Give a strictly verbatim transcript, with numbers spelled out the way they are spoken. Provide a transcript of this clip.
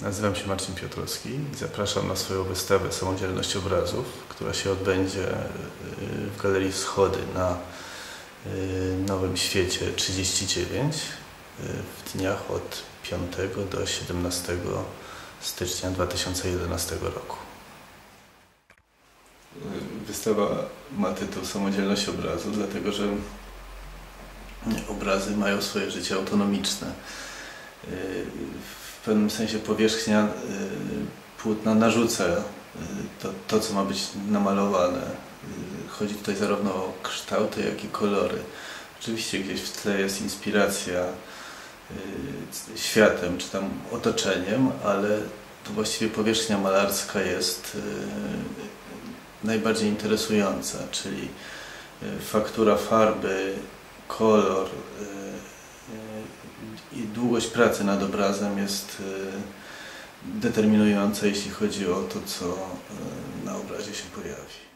Nazywam się Marcin Piotrowski i zapraszam na swoją wystawę Samodzielność obrazów, która się odbędzie w Galerii Wschody na Nowym Świecie trzydzieści dziewięć w dniach od piątego do siedemnastego stycznia dwa tysiące jedenastego roku. Wystawa ma tytuł Samodzielność obrazu, dlatego że obrazy mają swoje życie autonomiczne. W pewnym sensie powierzchnia płótna narzuca to, to, co ma być namalowane. Chodzi tutaj zarówno o kształty, jak i kolory. Oczywiście gdzieś w tle jest inspiracja światem, czy tam otoczeniem, ale to właściwie powierzchnia malarska jest najbardziej interesująca, czyli faktura farby, kolor i długość pracy nad obrazem jest determinująca, jeśli chodzi o to, co na obrazie się pojawi.